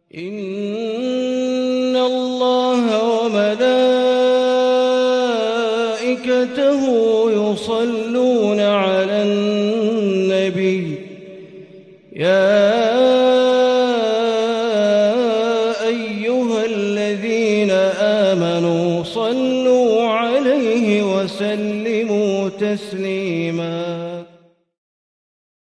إن الله وملائكته يصلون على النبي يا أيها الذين آمنوا صلوا عليه وسلموا تسليما